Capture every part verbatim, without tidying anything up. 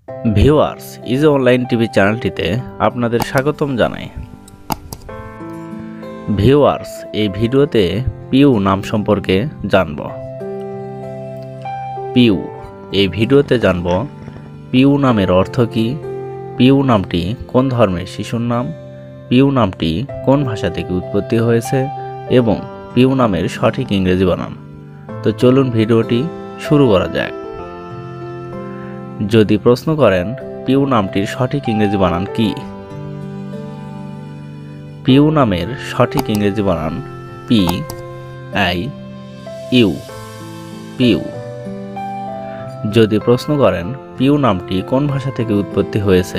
Viewers easy online TV চ্যানেলটিতে আপনাদের স্বাগতম জানাই। ভিউয়ার্স এই ভিডিওতে পিউ নাম সম্পর্কে জানব। পিউ এই ভিডিওতে জানব পিউ নামের অর্থ কী, পিউ নামটি কোন ধর্মের শিশুর নাম, পিউ নামটি কোন ভাষা থেকে উৎপত্তি হয়েছে এবং পিউ নামের সঠিক ইংরেজি বানান। তো চলুন ভিডিওটি শুরু করা যাক। যদি প্রশ্ন করেন পিউ নামটির সঠিক ইংরেজি বানান কি, পিউ নামের সঠিক ইংরেজি বানান পি আই ইউ, পিউ। যদি প্রশ্ন করেন পিউ নামটি কোন ভাষা থেকে উৎপত্তি হয়েছে,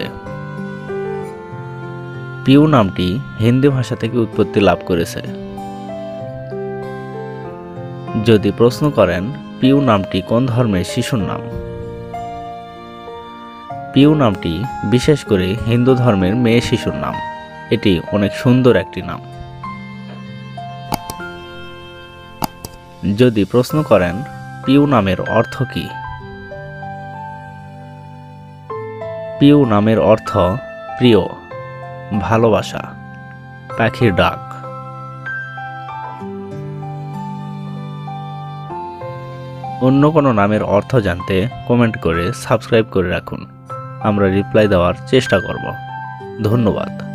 পিউ নামটি হিন্দি ভাষা থেকে উৎপত্তি লাভ করেছে। যদি প্রশ্ন করেন পিউ নামটি কোন ধর্মের শিশুর নাম, পিউ নামটি বিশেষ করে হিন্দু ধর্মের মেয়ে শিশুর নাম। এটি অনেক সুন্দর একটি নাম। যদি প্রশ্ন করেন পিউ নামের অর্থ কী, পিউ নামের অর্থ প্রিয়, ভালোবাসা, পাখির ডাক। অন্য কোনো নামের অর্থ জানতে কমেন্ট করে সাবস্ক্রাইব করে রাখুন, আমরা রিপ্লাই দেওয়ার চেষ্টা করব। ধন্যবাদ।